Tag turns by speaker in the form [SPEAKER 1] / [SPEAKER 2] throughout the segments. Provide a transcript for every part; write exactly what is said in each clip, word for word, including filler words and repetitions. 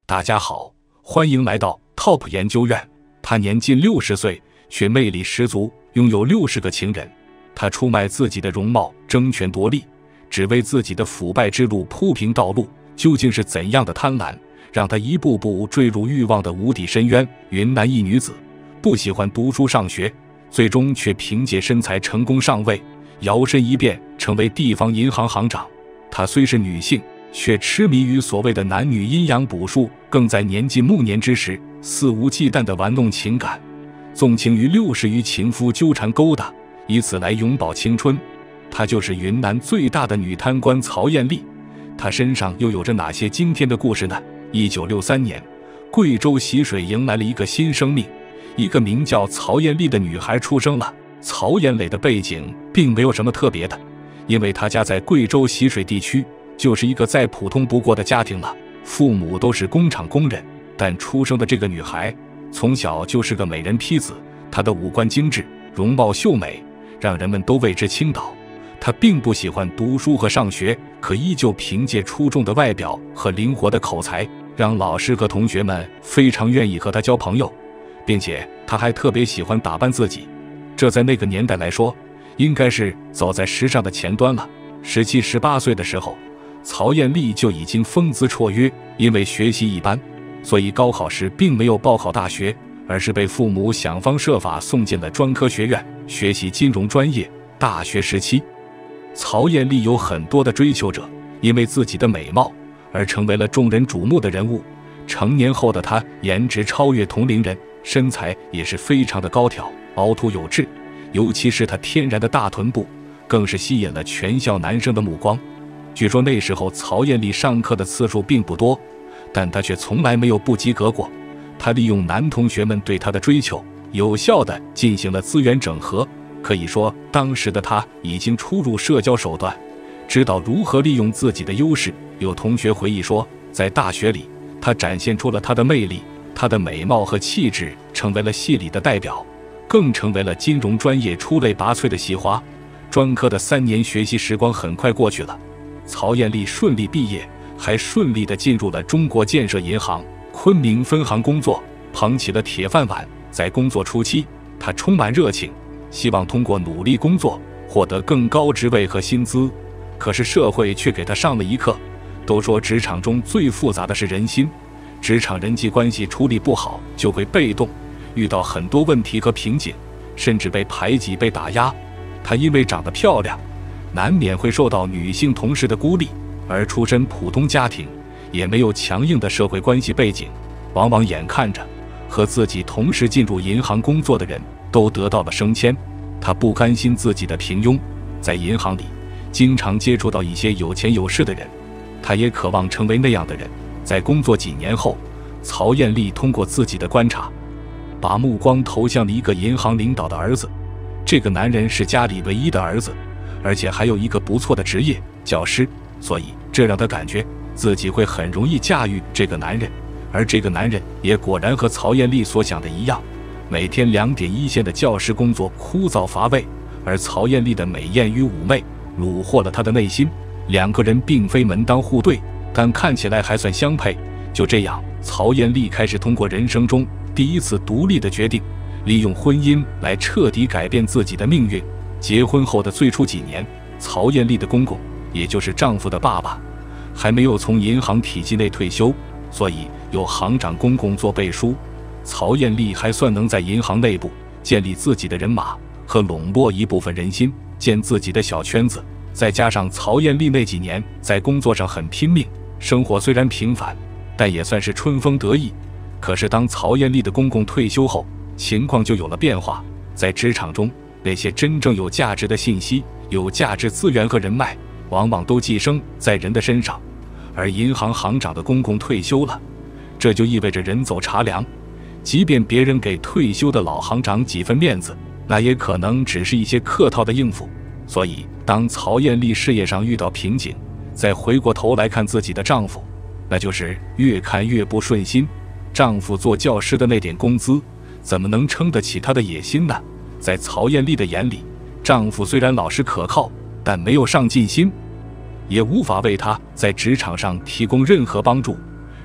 [SPEAKER 1] 大家好，欢迎来到 Top 研究院。他年近六十岁，却魅力十足，拥有六十个情人。他出卖自己的容貌，争权夺利，只为自己的腐败之路铺平道路。究竟是怎样的贪婪，让他一步步坠入欲望的无底深渊？云南一女子不喜欢读书上学，最终却凭借身材成功上位，摇身一变成为地方银行行长。她虽是女性，却痴迷于所谓的男女阴阳补术，更在年近暮年之时肆无忌惮地玩弄情感，纵情于六十余情夫纠缠勾搭，以此来永葆青春。她就是云南最大的女贪官曹艳丽。她身上又有着哪些惊天的故事呢？一九六三年，贵州习水迎来了一个新生命，一个名叫曹艳丽的女孩出生了。曹艳蕾的背景并没有什么特别的，因为她家在贵州习水地区，就是一个再普通不过的家庭了，父母都是工厂工人。但出生的这个女孩从小就是个美人坯子，她的五官精致，容貌秀美，让人们都为之倾倒。她并不喜欢读书和上学，可依旧凭借出众的外表和灵活的口才，让老师和同学们非常愿意和她交朋友，并且她还特别喜欢打扮自己，这在那个年代来说，应该是走在时尚的前端了。十七、十八岁的时候，曹艳丽就已经风姿绰约，因为学习一般，所以高考时并没有报考大学，而是被父母想方设法送进了专科学院学习金融专业。大学时期，曹艳丽有很多的追求者，因为自己的美貌而成为了众人瞩目的人物。成年后的她颜值超越同龄人，身材也是非常的高挑，凹凸有致，尤其是她天然的大臀部，更是吸引了全校男生的目光。据说那时候曹艳丽上课的次数并不多，但她却从来没有不及格过。她利用男同学们对她的追求，有效地进行了资源整合。可以说，当时的她已经初入社交手段，知道如何利用自己的优势。有同学回忆说，在大学里，她展现出了她的魅力，她的美貌和气质成为了系里的代表，更成为了金融专业出类拔萃的系花。专科的三年学习时光很快过去了，曹艳丽顺利毕业，还顺利地进入了中国建设银行昆明分行工作，捧起了铁饭碗。在工作初期，她充满热情，希望通过努力工作获得更高职位和薪资。可是社会却给她上了一课。都说职场中最复杂的是人心，职场人际关系处理不好就会被动，遇到很多问题和瓶颈，甚至被排挤被打压。她因为长得漂亮，难免会受到女性同事的孤立，而出身普通家庭，也没有强硬的社会关系背景，往往眼看着和自己同时进入银行工作的人都得到了升迁。她不甘心自己的平庸，在银行里经常接触到一些有钱有势的人，她也渴望成为那样的人。在工作几年后，曹艳丽通过自己的观察，把目光投向了一个银行领导的儿子。这个男人是家里唯一的儿子，而且还有一个不错的职业，教师，所以这让她感觉自己会很容易驾驭这个男人。而这个男人也果然和曹艳丽所想的一样，每天两点一线的教师工作枯燥乏味，而曹艳丽的美艳与妩媚虏获了他的内心。两个人并非门当户对，但看起来还算相配。就这样，曹艳丽开始通过人生中第一次独立的决定，利用婚姻来彻底改变自己的命运。结婚后的最初几年，曹艳丽的公公，也就是丈夫的爸爸，还没有从银行体系内退休，所以有行长公公做背书。曹艳丽还算能在银行内部建立自己的人马和笼络一部分人心，建自己的小圈子。再加上曹艳丽那几年在工作上很拼命，生活虽然平凡，但也算是春风得意。可是当曹艳丽的公公退休后，情况就有了变化。在职场中，那些真正有价值的信息、有价值资源和人脉，往往都寄生在人的身上。而银行行长的公公退休了，这就意味着人走茶凉。即便别人给退休的老行长几分面子，那也可能只是一些客套的应付。所以当曹艳丽事业上遇到瓶颈，再回过头来看自己的丈夫，那就是越看越不顺心。丈夫做教师的那点工资，怎么能撑得起她的野心呢？在曹艳丽的眼里，丈夫虽然老实可靠，但没有上进心，也无法为她在职场上提供任何帮助，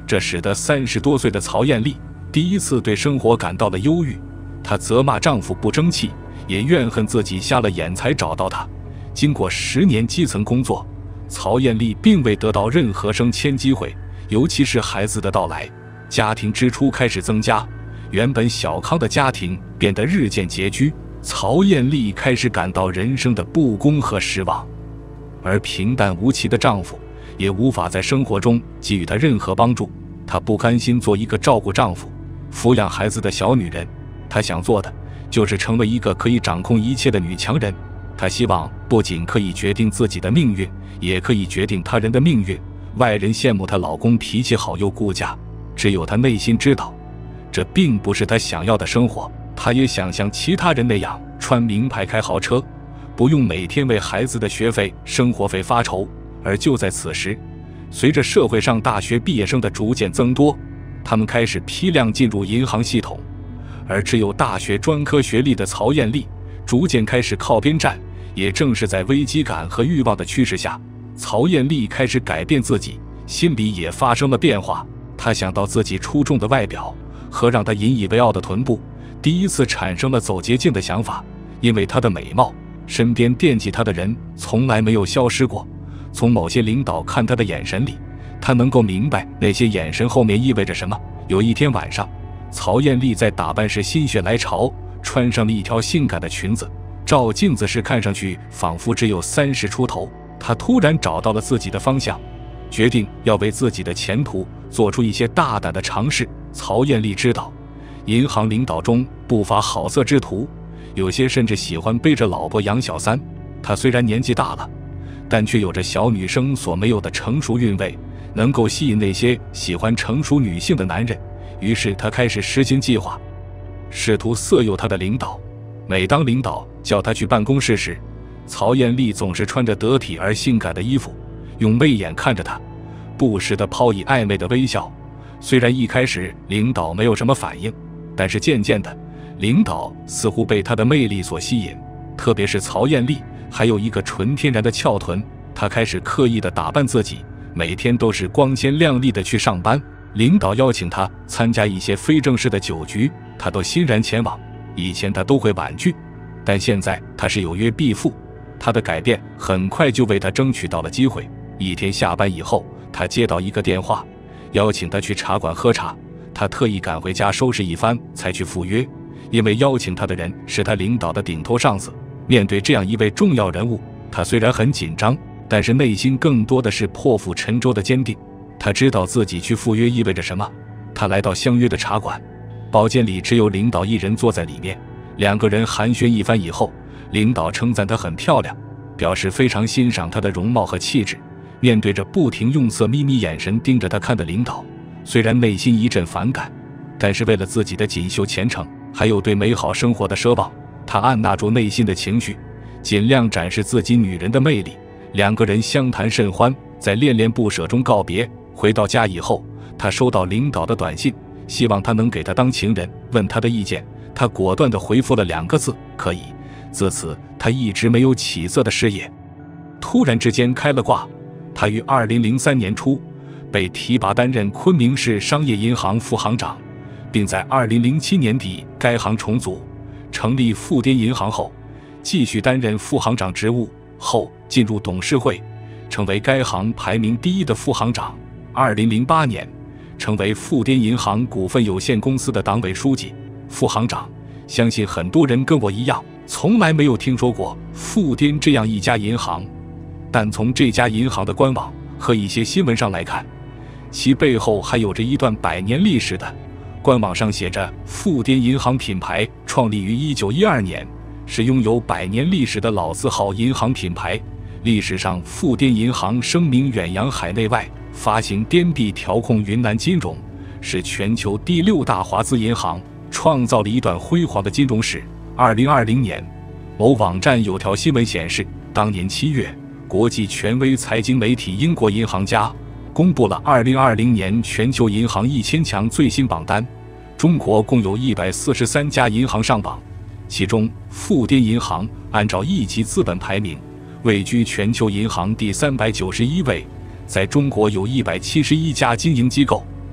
[SPEAKER 1] 这使得三十多岁的曹艳丽第一次对生活感到了忧郁。她责骂丈夫不争气，也怨恨自己瞎了眼才找到他。经过十年基层工作，曹艳丽并未得到任何升迁机会，尤其是孩子的到来，家庭支出开始增加，原本小康的家庭变得日渐拮据。曹艳丽开始感到人生的不公和失望，而平淡无奇的丈夫也无法在生活中给予她任何帮助。她不甘心做一个照顾丈夫、抚养孩子的小女人，她想做的就是成为一个可以掌控一切的女强人。她希望不仅可以决定自己的命运，也可以决定他人的命运。外人羡慕她老公脾气好又顾家，只有她内心知道，这并不是她想要的生活。她也想像其他人那样穿名牌开豪车，不用每天为孩子的学费、生活费发愁。而就在此时，随着社会上大学毕业生的逐渐增多，他们开始批量进入银行系统，而只有大学专科学历的曹艳丽逐渐开始靠边站。也正是在危机感和欲望的驱使下，曹艳丽开始改变自己，心里也发生了变化。她想到自己出众的外表和让她引以为傲的臀部，第一次产生了走捷径的想法。因为她的美貌，身边惦记她的人从来没有消失过。从某些领导看她的眼神里，她能够明白那些眼神后面意味着什么。有一天晚上，曹艳丽在打扮时心血来潮，穿上了一条性感的裙子，照镜子时看上去仿佛只有三十出头。她突然找到了自己的方向，决定要为自己的前途做出一些大胆的尝试。曹艳丽知道，银行领导中不乏好色之徒，有些甚至喜欢背着老婆养小三。她虽然年纪大了，但却有着小女生所没有的成熟韵味，能够吸引那些喜欢成熟女性的男人。于是她开始实行计划，试图色诱她的领导。每当领导叫她去办公室时，曹艳丽总是穿着得体而性感的衣服，用媚眼看着她，不时地抛以暧昧的微笑。虽然一开始领导没有什么反应，但是渐渐的，领导似乎被她的魅力所吸引。特别是曹艳丽还有一个纯天然的翘臀，她开始刻意地打扮自己，每天都是光鲜亮丽的去上班。领导邀请她参加一些非正式的酒局，她都欣然前往。以前她都会婉拒，但现在她是有约必赴。她的改变很快就为她争取到了机会。一天下班以后，她接到一个电话，邀请她去茶馆喝茶。她特意赶回家收拾一番才去赴约，因为邀请她的人是她领导的顶头上司。面对这样一位重要人物，她虽然很紧张，但是内心更多的是破釜沉舟的坚定。她知道自己去赴约意味着什么。她来到相约的茶馆，包间里只有领导一人坐在里面。两个人寒暄一番以后，领导称赞她很漂亮，表示非常欣赏她的容貌和气质。面对着不停用色眯眯眼神盯着她看的领导，虽然内心一阵反感，但是为了自己的锦绣前程，还有对美好生活的奢望，她按捺住内心的情绪，尽量展示自己女人的魅力。两个人相谈甚欢，在恋恋不舍中告别。回到家以后，她收到领导的短信，希望他能给她当情人，问她的意见。她果断地回复了两个字：可以。自此，她一直没有起色的事业突然之间开了挂。她于二零零三年初被提拔担任昆明市商业银行副行长，并在二零零七年底该行重组成立富滇银行后，继续担任副行长职务，后进入董事会，成为该行排名第一的副行长。二零零八年成为富滇银行股份有限公司的党委书记、副行长。相信很多人跟我一样，从来没有听说过富滇这样一家银行，但从这家银行的官网和一些新闻上来看，其背后还有着一段百年历史的。官网上写着，富滇银行品牌创立于一九一二年，是拥有百年历史的老字号银行品牌。历史上，富滇银行声名远扬海内外，发行滇币调控云南金融，是全球第六大华资银行，创造了一段辉煌的金融史。二零二零年，某网站有条新闻显示，当年七月，国际权威财经媒体英国银行家公布了二零二零年全球银行一千强最新榜单，中国共有一百四十三家银行上榜，其中富滇银行按照一级资本排名位居全球银行第三百九十一位。在中国有一百七十一家经营机构，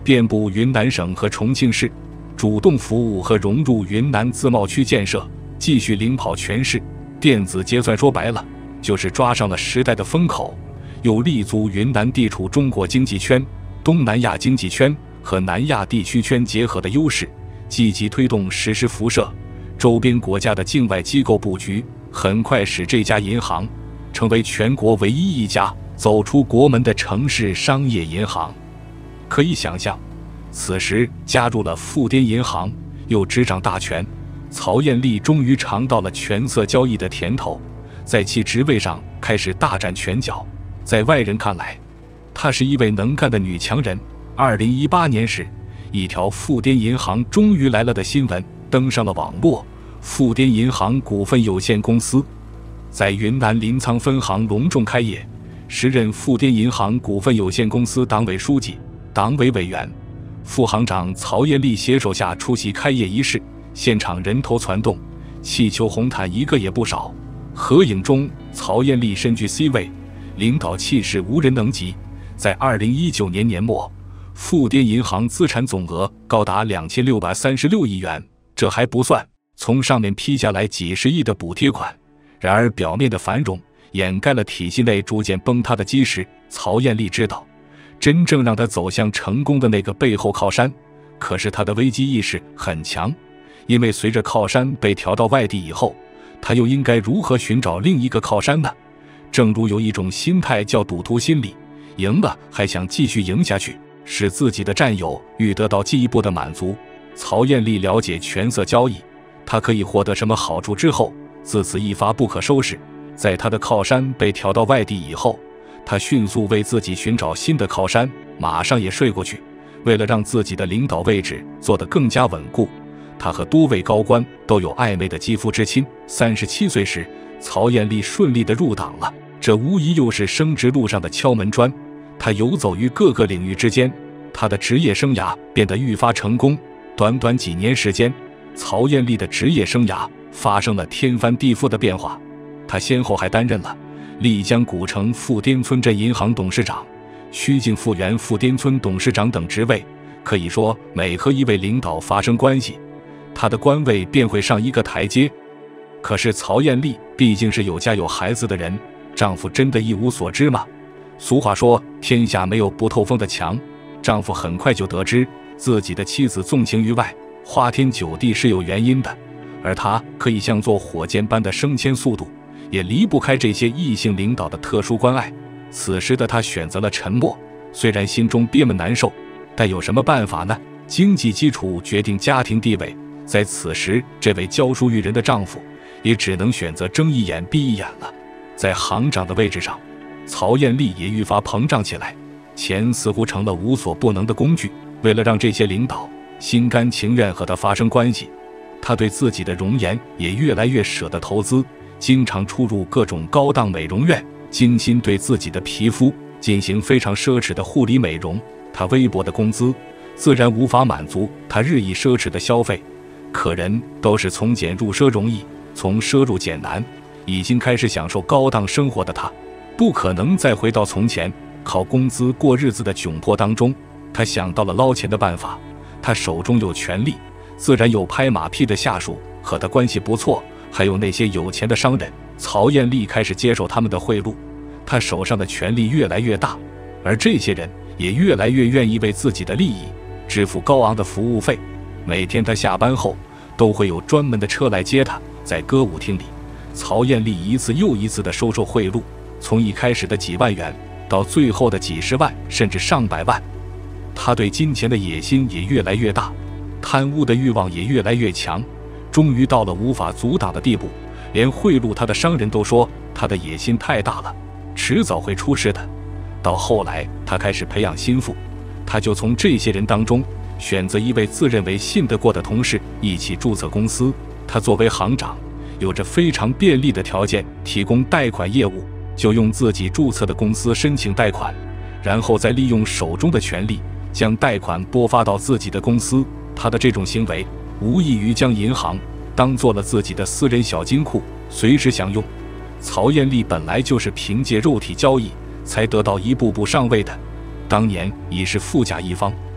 [SPEAKER 1] 遍布云南省和重庆市，主动服务和融入云南自贸区建设，继续领跑全市。电子结算说白了，就是抓上了时代的风口，又立足云南地处中国经济圈、东南亚经济圈和南亚地区圈结合的优势，积极推动实施辐射周边国家的境外机构布局，很快使这家银行成为全国唯一一家走出国门的城市商业银行。可以想象，此时加入了富滇银行，又执掌大权，曹艳丽终于尝到了权色交易的甜头，在其职位上开始大展拳脚。在外人看来，她是一位能干的女强人。二零一八年时，一条富滇银行终于来了的新闻登上了网络。富滇银行股份有限公司在云南临沧分行隆重开业，时任富滇银行股份有限公司党委书记、党委委员、副行长曹艳丽携手下出席开业仪式，现场人头攒动，气球红毯一个也不少。合影中，曹艳丽身居 C 位，领导气势无人能及。在二零一九年年末，富滇银行资产总额高达两千六百三十六亿元，这还不算从上面批下来几十亿的补贴款。然而表面的繁荣掩盖了体系内逐渐崩塌的基石。曹艳丽知道，真正让她走向成功的那个背后靠山，可是她的危机意识很强，因为随着靠山被调到外地以后，她又应该如何寻找另一个靠山呢？正如有一种心态叫赌徒心理，赢了还想继续赢下去，使自己的战友欲得到进一步的满足。曹艳丽了解权色交易，她可以获得什么好处之后，自此一发不可收拾。在她的靠山被调到外地以后，她迅速为自己寻找新的靠山，马上也睡过去。为了让自己的领导位置做得更加稳固，她和多位高官都有暧昧的肌肤之亲。三十七岁时，曹艳丽顺利地入党了，这无疑又是升职路上的敲门砖。她游走于各个领域之间，她的职业生涯变得愈发成功。短短几年时间，曹艳丽的职业生涯发生了天翻地覆的变化。她先后还担任了丽江古城富滇村镇银行董事长、曲靖富源富滇村董事长等职位。可以说，每和一位领导发生关系，她的官位便会上一个台阶。可是曹艳丽毕竟是有家有孩子的人，丈夫真的一无所知吗？俗话说，天下没有不透风的墙。丈夫很快就得知自己的妻子纵情于外，花天酒地是有原因的，而他可以像坐火箭般的升迁速度，也离不开这些异性领导的特殊关爱。此时的他选择了沉默，虽然心中憋闷难受，但有什么办法呢？经济基础决定家庭地位，在此时，这位教书育人的丈夫也只能选择睁一眼闭一眼了。在行长的位置上，曹艳丽也愈发膨胀起来，钱似乎成了无所不能的工具。为了让这些领导心甘情愿和他发生关系，他对自己的容颜也越来越舍得投资，经常出入各种高档美容院，精心对自己的皮肤进行非常奢侈的护理美容。他微薄的工资自然无法满足他日益奢侈的消费，可人都是从俭入奢容易，从奢入俭难。已经开始享受高档生活的他，不可能再回到从前靠工资过日子的窘迫当中。他想到了捞钱的办法，他手中有权力，自然有拍马屁的下属和他关系不错，还有那些有钱的商人。曹艳丽开始接受他们的贿赂，他手上的权力越来越大，而这些人也越来越愿意为自己的利益支付高昂的服务费。每天他下班后都会有专门的车来接他。在歌舞厅里，曹艳丽一次又一次地收受贿赂，从一开始的几万元到最后的几十万甚至上百万。他对金钱的野心也越来越大，贪污的欲望也越来越强，终于到了无法阻挡的地步。连贿赂他的商人都说他的野心太大了，迟早会出事的。到后来，他开始培养心腹，他就从这些人当中选择一位自认为信得过的同事一起注册公司。他作为行长，有着非常便利的条件提供贷款业务，就用自己注册的公司申请贷款，然后再利用手中的权力将贷款拨发到自己的公司。他的这种行为无异于将银行当做了自己的私人小金库，随时享用。曹艳丽本来就是凭借肉体交易才得到一步步上位的，当年已是富甲一方。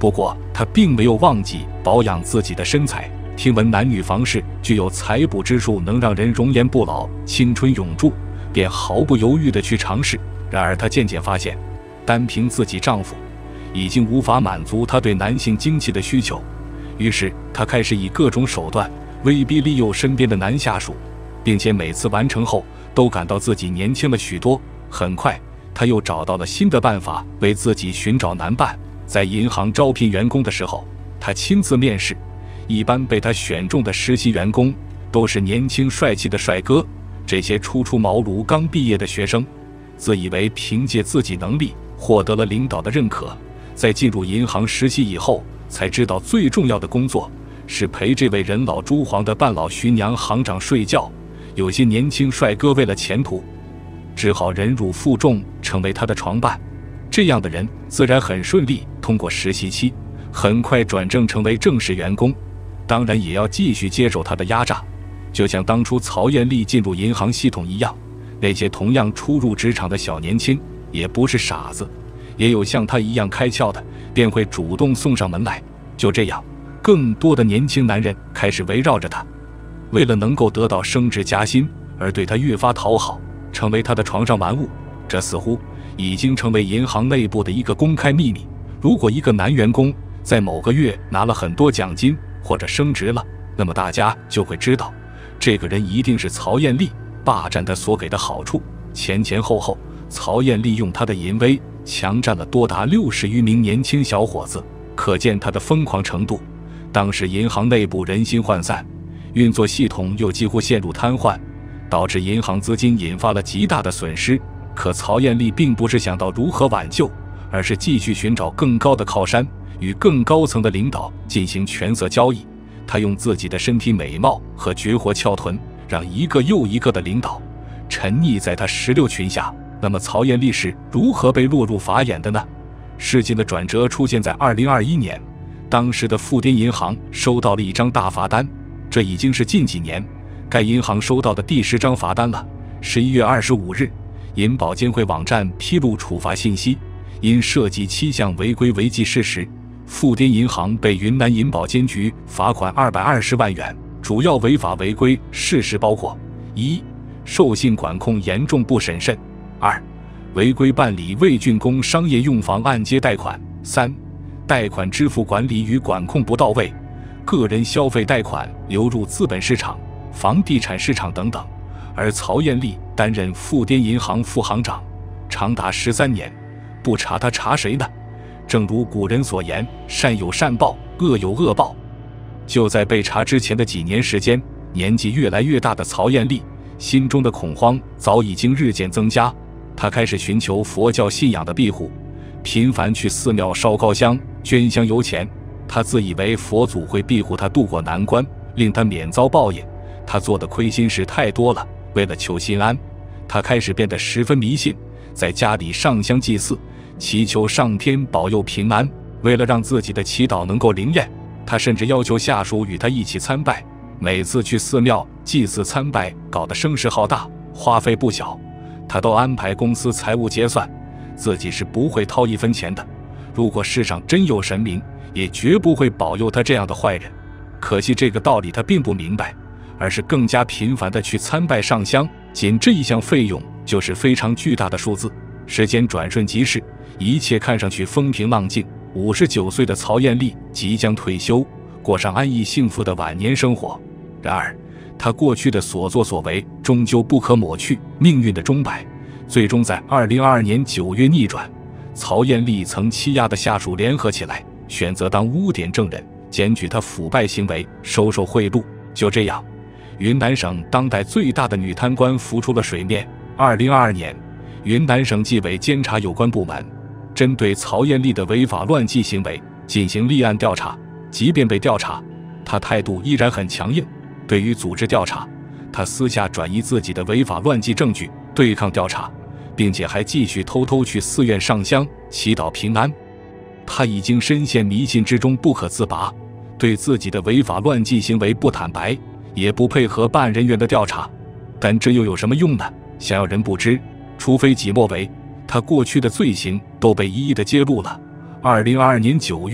[SPEAKER 1] 不过他并没有忘记保养自己的身材。听闻男女房事具有采补之术，能让人容颜不老、青春永驻，便毫不犹豫地去尝试。然而她渐渐发现，单凭自己丈夫已经无法满足她对男性精气的需求，于是她开始以各种手段威逼利诱身边的男下属，并且每次完成后都感到自己年轻了许多。很快她又找到了新的办法为自己寻找男伴。在银行招聘员工的时候，她亲自面试，一般被她选中的实习员工都是年轻帅气的帅哥。这些初出茅庐刚毕业的学生自以为凭借自己能力获得了领导的认可，在进入银行实习以后才知道最重要的工作是陪这位人老珠黄的半老徐娘行长睡觉。有些年轻帅哥为了前途只好忍辱负重成为他的床伴，这样的人自然很顺利通过实习期，很快转正成为正式员工，当然也要继续接受他的压榨。就像当初曹艳丽进入银行系统一样，那些同样初入职场的小年轻也不是傻子，也有像他一样开窍的，便会主动送上门来。就这样，更多的年轻男人开始围绕着他，为了能够得到升职加薪而对他越发讨好，成为他的床上玩物。这似乎已经成为银行内部的一个公开秘密。如果一个男员工在某个月拿了很多奖金或者升职了，那么大家就会知道这个人一定是曹艳丽霸占他所给的好处。前前后后，曹艳丽用她的淫威强占了多达六十余名年轻小伙子，可见她的疯狂程度。当时银行内部人心涣散，运作系统又几乎陷入瘫痪，导致银行资金引发了极大的损失。可曹艳丽并不是想到如何挽救，而是继续寻找更高的靠山，与更高层的领导进行权色交易。她用自己的身体美貌和绝活翘臀，让一个又一个的领导沉溺在她石榴裙下。那么曹艳丽是如何被落入法眼的呢？事情的转折出现在二零二一年，当时的富滇银行收到了一张大罚单，这已经是近几年该银行收到的第十张罚单了。十一月二十五日，银保监会网站披露处罚信息，因涉及七项违规违纪事实，富滇银行被云南银保监局罚款二百二十万元。主要违法违规事实包括：一、授信管控严重不审慎；二、违规办理未竣工商业用房按揭贷款；三、贷款支付管理与管控不到位，个人消费贷款流入资本市场、房地产市场等等。而曹艳丽担任富滇银行副行长长达十三年，不查他查谁呢？正如古人所言，善有善报，恶有恶报。就在被查之前的几年时间，年纪越来越大的曹艳丽心中的恐慌早已经日渐增加。她开始寻求佛教信仰的庇护，频繁去寺庙烧高香、捐香油钱。她自以为佛祖会庇护她渡过难关，令她免遭报应。她做的亏心事太多了，为了求心安，她开始变得十分迷信，在家里上香祭祀，祈求上天保佑平安。为了让自己的祈祷能够灵验，她甚至要求下属与她一起参拜。每次去寺庙祭祀参拜，搞得声势浩大，花费不小，她都安排公司财务结算，自己是不会掏一分钱的。如果世上真有神明，也绝不会保佑她这样的坏人。可惜这个道理她并不明白，而是更加频繁地去参拜上香，仅这一项费用就是非常巨大的数字。时间转瞬即逝，一切看上去风平浪静。五十九岁的曹艳丽即将退休，过上安逸幸福的晚年生活。然而，她过去的所作所为终究不可抹去命运的钟摆，最终在二零二二年九月逆转。曹艳丽曾欺压的下属联合起来，选择当污点证人，检举她腐败行为、收受贿赂。就这样，云南省当代最大的女贪官浮出了水面。二零二二年，云南省纪委监察有关部门针对曹艳丽的违法乱纪行为进行立案调查。即便被调查，她态度依然很强硬。对于组织调查，她私下转移自己的违法乱纪证据，对抗调查，并且还继续偷偷去寺院上香祈祷平安。她已经深陷迷信之中不可自拔，对自己的违法乱纪行为不坦白，也不配合办案人员的调查。但这又有什么用呢？想要人不知，除非己莫为。他过去的罪行都被一一的揭露了。二零二二年九月，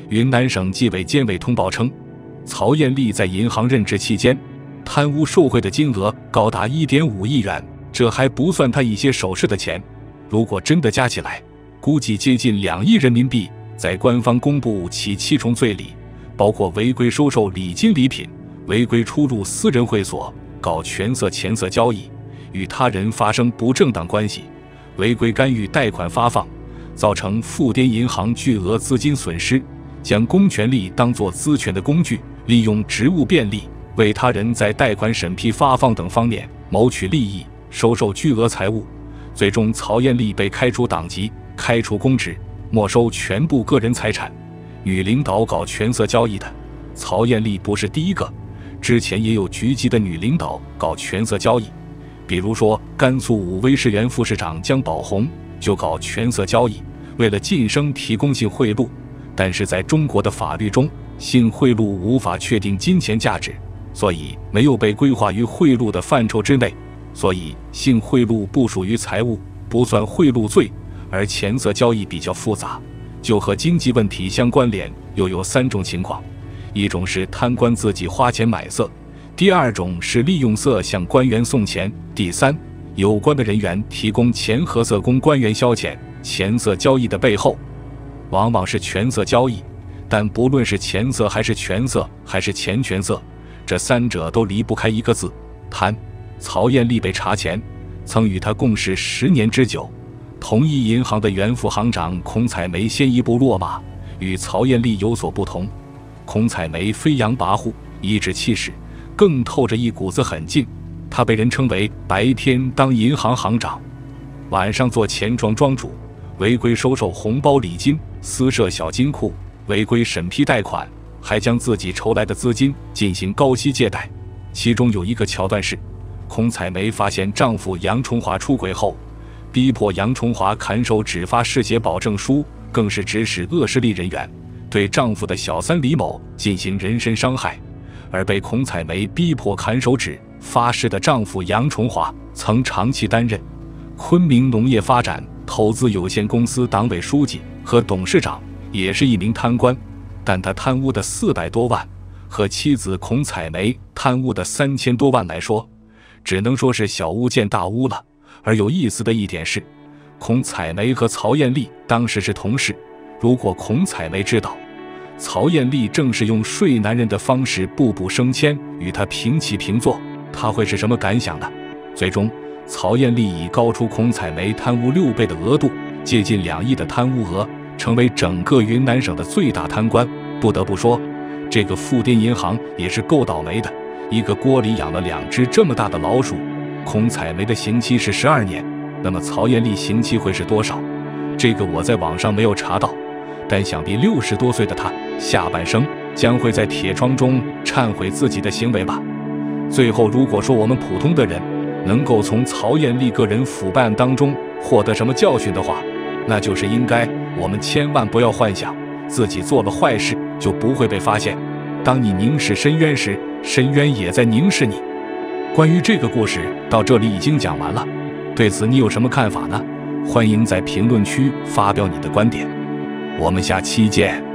[SPEAKER 1] 云南省纪委监委通报称，曹艳丽在银行任职期间，贪污受贿的金额高达 一点五亿元，这还不算她一些首饰的钱，如果真的加起来，估计接近两亿人民币。在官方公布其七重罪里，包括违规收受礼金礼品、违规出入私人会所、搞权色钱色交易、与他人发生不正当关系、违规干预贷款发放，造成富滇银行巨额资金损失，将公权力当作资权的工具，利用职务便利为他人在贷款审批发放等方面谋取利益，收受巨额财物。最终曹艳丽被开除党籍、开除公职，没收全部个人财产。女领导搞权色交易的，曹艳丽不是第一个，之前也有局级的女领导搞权色交易，比如说甘肃武威市原副市长姜宝红就搞权色交易，为了晋升提供性贿赂。但是在中国的法律中，性贿赂无法确定金钱价值，所以没有被规划于贿赂的范畴之内，所以性贿赂不属于财物，不算贿赂罪。而钱色交易比较复杂，就和经济问题相关联，又有三种情况：一种是贪官自己花钱买色，第二种是利用色向官员送钱，第三，有关的人员提供钱和色供官员消遣。钱色交易的背后往往是权色交易，但不论是钱色还是权色还是钱权色，这三者都离不开一个字：贪。曹艳丽被查前，曾与他共事十年之久。同一银行的原副行长孔彩梅先一步落马，与曹艳丽有所不同。孔彩梅飞扬跋扈，颐指气使，更透着一股子狠劲。她被人称为白天当银行行长，晚上做钱庄庄主，违规收受红包礼金，私设小金库，违规审批贷款，还将自己筹来的资金进行高息借贷。其中有一个桥段是，孔彩梅发现丈夫杨崇华出轨后，逼迫杨崇华恪守只发失血保证书，更是指使恶势力人员对丈夫的小三李某进行人身伤害。而被孔彩梅逼迫恪守只发誓的丈夫杨崇华，曾长期担任昆明农业发展投资有限公司党委书记和董事长，也是一名贪官。但他贪污的四百多万，和妻子孔彩梅贪污的三千多万来说，只能说是小巫见大巫了。而有意思的一点是，孔彩梅和曹艳丽当时是同事，如果孔彩梅知道曹艳丽正是用睡男人的方式步步升迁，与他平起平坐，她会是什么感想呢？最终曹艳丽以高出孔彩梅贪污六倍的额度，接近两亿的贪污额，成为整个云南省的最大贪官。不得不说，这个富滇银行也是够倒霉的，一个锅里养了两只这么大的老鼠。孔彩梅的刑期是十二年，那么曹艳丽刑期会是多少？这个我在网上没有查到，但想必六十多岁的她下半生将会在铁窗中忏悔自己的行为吧。最后，如果说我们普通的人能够从曹艳丽个人腐败案当中获得什么教训的话，那就是应该我们千万不要幻想自己做了坏事就不会被发现。当你凝视深渊时，深渊也在凝视你。关于这个故事到这里已经讲完了，对此你有什么看法呢？欢迎在评论区发表你的观点，我们下期见。